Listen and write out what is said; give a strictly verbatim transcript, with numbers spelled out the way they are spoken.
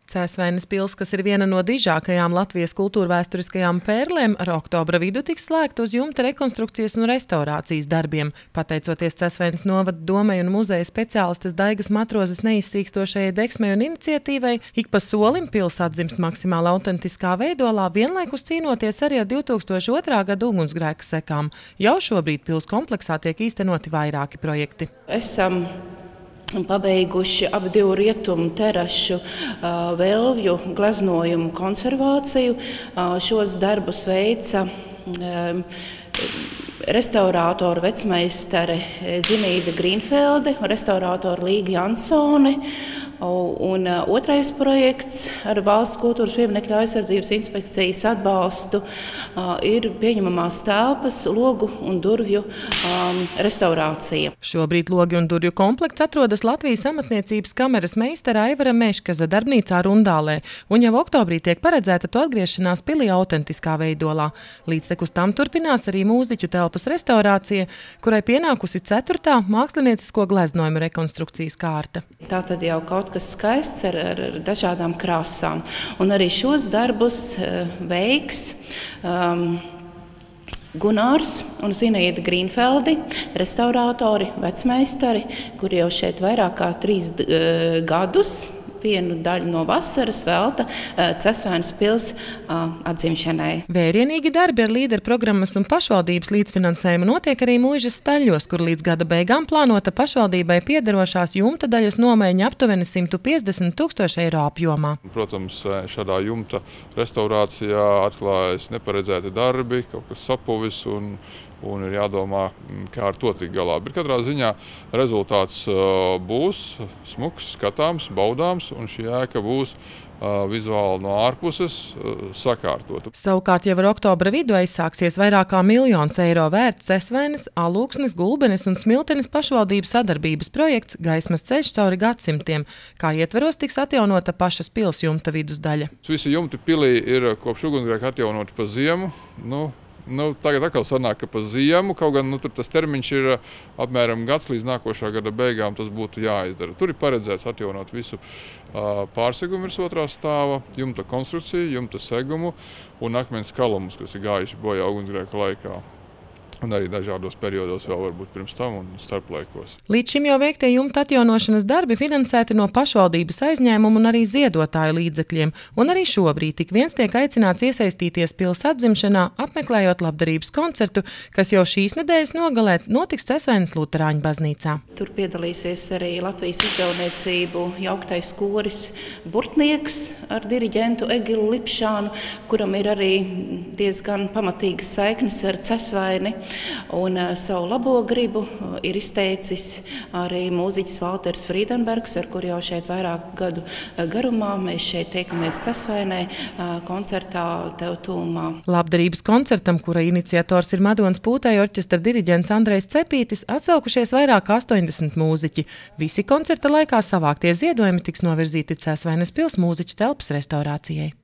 Cēsvainas pils, kas ir viena no dižākajām Latvijas kultūrvēsturiskajām pērlēm, ar oktobra vidu tiks slēgta uz jumta rekonstrukcijas un restaurācijas darbiem. Pateicoties Cēsvainas novada domei un muzeja speciālistes Daigas Matrozes neizsīkstošajai deksmei un iniciatīvai, ik pa solim pils atzimst maksimāli autentiskā veidolā, vienlaikus cīnoties arī ar divi tūkstoši otrā gada ugunsgrēka sekām. Jau šobrīd pils kompleksā tiek īstenoti vairāki projekti. Esam pabeiguši ap divu rietumu terašu uh, velvju gleznojumu konservāciju. Uh, šos darbus veica um, restaurātora vecmeistare Zinīda Grīnfelde un restaurātora Līga Jansone. Un otrais projekts ar Valsts kultūras pieminekļu aizsardzības inspekcijas atbalstu ir pieņemamās telpas, logu un durvju um, restaurācija. Šobrīd logi un durvju komplekts atrodas Latvijas amatniecības kameras meistara Aivara Meškaza darbnīcā Rundālē, un jau oktobrī tiek paredzēta to atgriešanās pilī autentiskā veidolā. Līdztekus tam turpinās arī mūziķu telpas restaurācija, kurai pienākusi ceturtā māksliniecisko gleznojumu rekonstrukcijas kārta. Tātad jau kaut kas skaists ar, ar, ar dažādām krāsām. Un arī šos darbus uh, veiks um, Gunārs un Zinīda Grīnfeldi, restaurātori, vecmeistari, kuri jau šeit vairāk kā trīs uh, gadus vienu daļu no vasaras velta Cēsvainas pils atzimšanai. Vērienīgi darbi ar līderu programmas un pašvaldības līdzfinansējumu notiek arī Muižas staļļos, kur līdz gada beigām plānota pašvaldībai piederošās jumta daļas nomaiņa aptuveni simt piecdesmit tūkstoši eiro apjomā. Protams, šādā jumta restaurācijā atklājas neparedzēti darbi, kaut kas sapuvis un un ir jādomā, kā ar to tikt galā. Bet katrā ziņā rezultāts būs smuks, skatāms, baudāms, un šī ēka būs vizuāli no ārpuses sakārtota. Savukārt jau ar oktobra vidu aizsāksies vairāk kā miljons eiro vērts Cēsvainas, Alūksnes, Gulbenes un Smiltenes pašvaldības sadarbības projekts Gaismas ceļš cauri gadsimtiem, kā ietveros tiks atjaunota pašas pils jumta vidusdaļa. Visi jumti pilī ir kopš ugunsgrēka atjaunoti pa ziemu. Nu, Nu, tagad atkal sanāk, ka pa ziemu, kaut gan nu, tur tas termiņš ir apmēram gads līdz nākošā gada beigām, tas būtu jāizdara. Tur ir paredzēts atjaunot visu uh, pārsegumu virs otrā stāva, jumta konstrukciju, jumta segumu un akmens kalumus, kas ir gājuši bojā ugunsgrēka laikā. Un arī dažādos periodos vēl varbūt pirms tam un starplaikos. Līdz šim jau veiktie jumta atjaunošanas darbi finansēti no pašvaldības aizņēmumu un arī ziedotāju līdzekļiem, un arī šobrīd tik viens tiek aicināts iesaistīties pils atzimšanā, apmeklējot labdarības koncertu, kas jau šīs nedēļas nogalē notiks Cēsvainas Luterāņu baznīcā. Tur piedalīsies arī Latvijas izdevniecību jauktais koris Burtnieks ar diriģentu Egilu Lipšānu, kuram ir arī diezgan pamatīgas saiknes ar Cēsvaini. Un uh, savu labo gribu uh, ir izteicis arī mūziķis Valters Frīdenbergs, ar kuru jau šeit vairāk gadu uh, garumā mēs šeit tiekamies Cēsvainē uh, koncertā Tev tūmā. Labdarības koncertam, kura iniciators ir Madonas Pūtēju orķestra diriģents Andrejs Cepītis, atsaukušies vairāk astoņdesmit mūziķi. Visi koncerta laikā savāktie ziedojumi tiks novirzīti Cēsvainas pils mūziķu telpas restaurācijai.